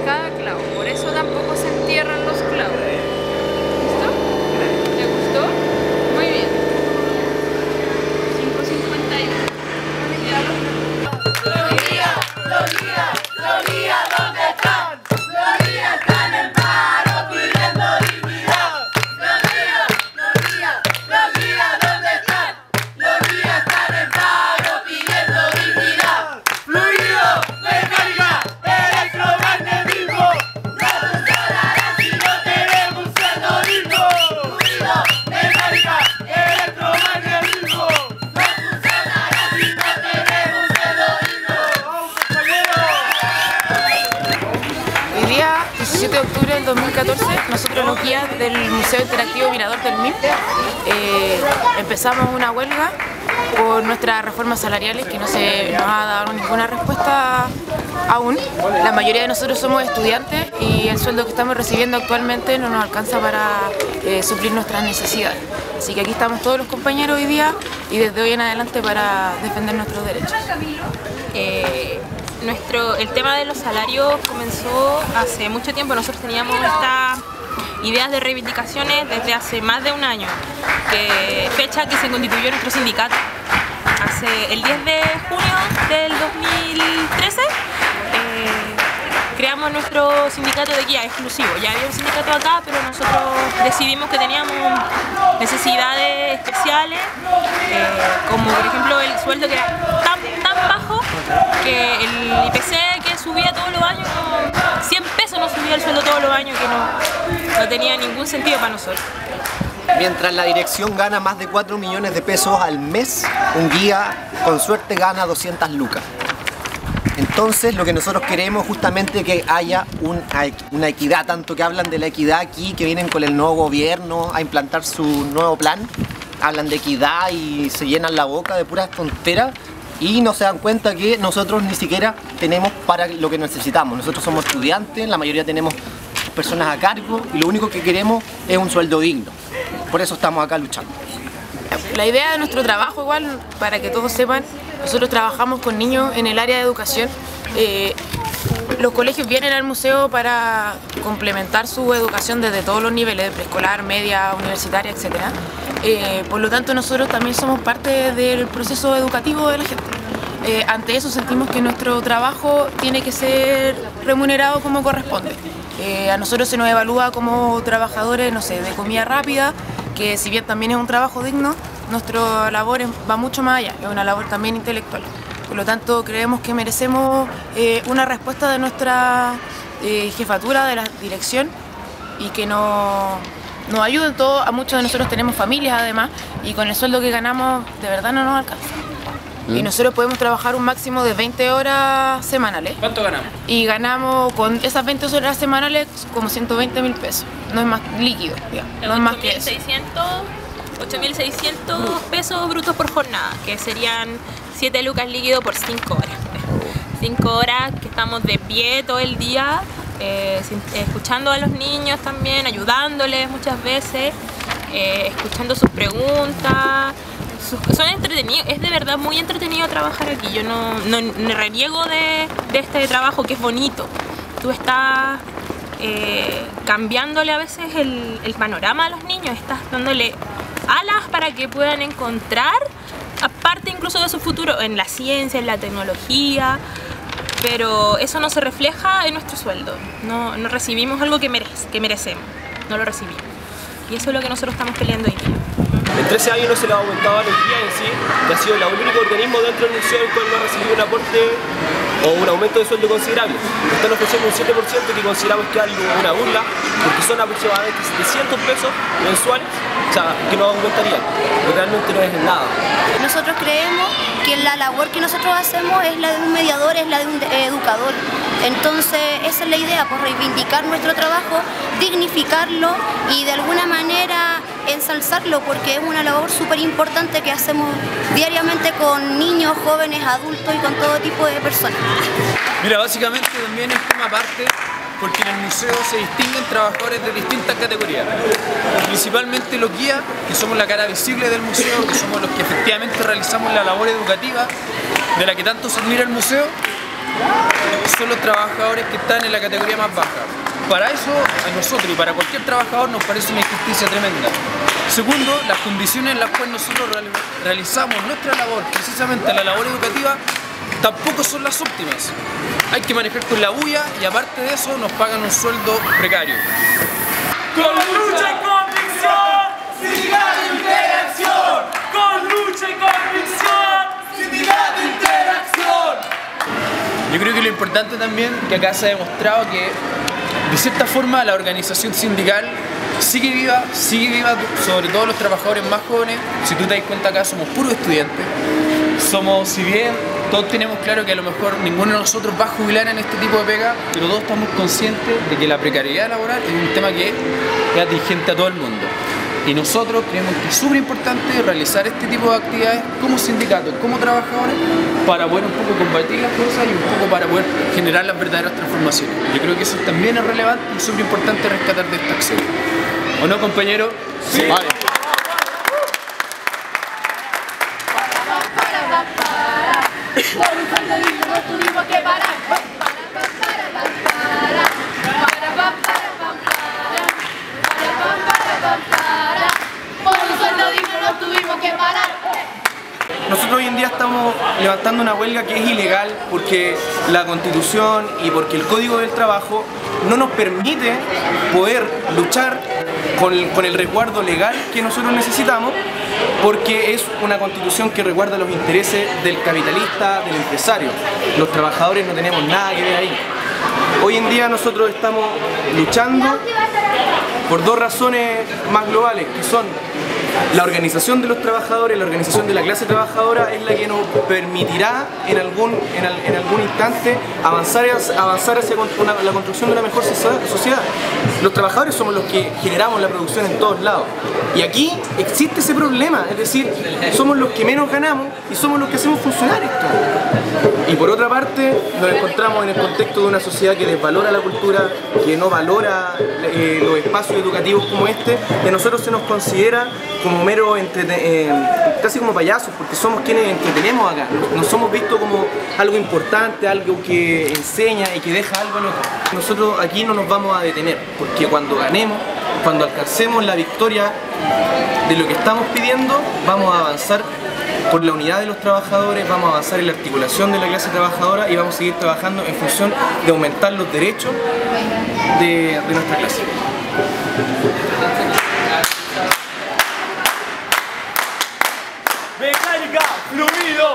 cada clavo, por eso tampoco se entierran los clavos. ¿Listo? ¿Te gustó? Muy bien. 5:51. Los guías, ¿dónde están? Los guías están en paro pidiendo dignidad. Los guías, ¿dónde están? Los guías están en paro pidiendo dignidad. Fluido, mecánica, electromagnetismo. No funcionará si no tenemos un sueldo digno. Fluido, mecánica, electromagnetismo. No funcionará si no tenemos un sueldo digno. ¡Vamos, compañeros! Hoy día, 17 de octubre del 2014, nosotros los guías del Museo Interactivo Mirador del MIP empezamos una huelga por nuestras reformas salariales que no se nos ha dado ninguna respuesta aún. La mayoría de nosotros somos estudiantes y el sueldo que estamos recibiendo actualmente no nos alcanza para suplir nuestras necesidades. Así que aquí estamos todos los compañeros hoy día y desde hoy en adelante para defender nuestros derechos. El tema de los salarios comenzó hace mucho tiempo. Nosotros teníamos estas ideas de reivindicaciones desde hace más de un año, fecha que se constituyó nuestro sindicato. El 10 de junio del 2013 creamos nuestro sindicato de guía exclusivo. Ya había un sindicato acá, pero nosotros decidimos que teníamos necesidades especiales, como por ejemplo el sueldo que era tan bajo que el IPC que subía todos los años, 100 pesos nos subía el sueldo todos los años, que no tenía ningún sentido para nosotros. Mientras la dirección gana más de 4 millones de pesos al mes, un guía con suerte gana 200 lucas. Entonces lo que nosotros queremos justamente que haya una equidad, tanto que hablan de la equidad aquí, que vienen con el nuevo gobierno a implantar su nuevo plan, hablan de equidad y se llenan la boca de puras tonteras y no se dan cuenta que nosotros ni siquiera tenemos para lo que necesitamos. Nosotros somos estudiantes, la mayoría tenemos personas a cargo y lo único que queremos es un sueldo digno. Por eso estamos acá luchando. La idea de nuestro trabajo, igual, para que todos sepan, nosotros trabajamos con niños en el área de educación. Los colegios vienen al museo para complementar su educación desde todos los niveles, preescolar, media, universitaria, etc. Por lo tanto, nosotros también somos parte del proceso educativo de la gente. Ante eso sentimos que nuestro trabajo tiene que ser remunerado como corresponde. A nosotros se nos evalúa como trabajadores, no sé, de comida rápida, que si bien también es un trabajo digno, nuestra labor va mucho más allá, es una labor también intelectual. Por lo tanto, creemos que merecemos una respuesta de nuestra jefatura, de la dirección, y que nos ayuden todos. A muchos de nosotros tenemos familias además, y con el sueldo que ganamos de verdad no nos alcanza. Y nosotros podemos trabajar un máximo de 20 horas semanales. ¿Cuánto ganamos? Y ganamos con esas 20 horas semanales como 120.000 pesos. No es más líquido, digamos. No es más que eso. 8.600 pesos brutos por jornada, que serían 7 lucas líquidos por 5 horas. 5 horas que estamos de pie todo el día, escuchando a los niños también, ayudándoles muchas veces, escuchando sus preguntas. Son entretenidos, es de verdad muy entretenido trabajar aquí. Yo no reniego de este trabajo, que es bonito. Tú estás cambiándole a veces el panorama a los niños, estás dándole alas para que puedan encontrar, aparte incluso de su futuro, en la ciencia, en la tecnología, pero eso no se refleja en nuestro sueldo. No recibimos algo que merecemos, no lo recibimos. Y eso es lo que nosotros estamos peleando hoy día. En 13 años no se le ha aumentado a los guías en sí, que ha sido el único organismo dentro del museo el cual no ha recibido un aporte o un aumento de sueldo considerable. Están ofreciendo un 7% que consideramos que es algo, una burla, porque son aproximadamente 700 pesos mensuales, o sea, que no aumentarían, pero realmente no es nada. Nosotros creemos que la labor que nosotros hacemos es la de un mediador, es la de un educador. Entonces esa es la idea, pues reivindicar nuestro trabajo, dignificarlo y de alguna manera ensalzarlo, porque es una labor súper importante que hacemos diariamente con niños, jóvenes, adultos y con todo tipo de personas. Mira, básicamente también es una parte porque en el museo se distinguen trabajadores de distintas categorías, principalmente los guías, que somos la cara visible del museo, que somos los que efectivamente realizamos la labor educativa de la que tanto se admira el museo, son los trabajadores que están en la categoría más baja. Para eso, a nosotros y para cualquier trabajador nos parece una injusticia tremenda. Segundo, las condiciones en las cuales nosotros realizamos nuestra labor, precisamente la labor educativa, tampoco son las óptimas. Hay que manejar con la bulla y aparte de eso nos pagan un sueldo precario. Con lucha y convicción, sindicato interacción. Con lucha y convicción, sindicato interacción. Yo creo que lo importante también que acá se ha demostrado que de cierta forma la organización sindical sigue viva, sobre todo los trabajadores más jóvenes. Si tú te das cuenta, acá somos puros estudiantes. Somos, si bien todos tenemos claro que a lo mejor ninguno de nosotros va a jubilar en este tipo de pega, pero todos estamos conscientes de que la precariedad laboral es un tema que es atingente a todo el mundo. Y nosotros creemos que es súper importante realizar este tipo de actividades como sindicatos, como trabajadores, para poder un poco combatir las cosas y un poco para poder generar las verdaderas transformaciones. Yo creo que eso también es relevante y súper importante rescatar de esta acción. ¿O no, compañero? Sí. Vale. Por un sueldo digno no tuvimos que parar. Por un sueldo digno no tuvimos que parar. Nosotros hoy en día estamos levantando una huelga que es ilegal porque la Constitución y porque el Código del Trabajo no nos permite poder luchar con el resguardo legal que nosotros necesitamos, porque es una Constitución que resguarda los intereses del capitalista, del empresario. Los trabajadores no tenemos nada que ver ahí. Hoy en día nosotros estamos luchando por dos razones más globales, que son la organización de los trabajadores, la organización de la clase trabajadora es la que nos permitirá en algún instante avanzar hacia la construcción de una mejor sociedad. Los trabajadores somos los que generamos la producción en todos lados. Y aquí existe ese problema, es decir, somos los que menos ganamos y somos los que hacemos funcionar esto. Y por otra parte, nos encontramos en el contexto de una sociedad que desvalora la cultura, que no valora los espacios educativos como este, y a nosotros se nos considera como mero casi como payasos, porque somos quienes entretenemos acá. No somos vistos como algo importante, algo que enseña y que deja algo en otro. Nosotros aquí no nos vamos a detener, porque cuando ganemos, cuando alcancemos la victoria de lo que estamos pidiendo, vamos a avanzar por la unidad de los trabajadores, vamos a avanzar en la articulación de la clase trabajadora y vamos a seguir trabajando en función de aumentar los derechos de nuestra clase. Mecánica, fluido.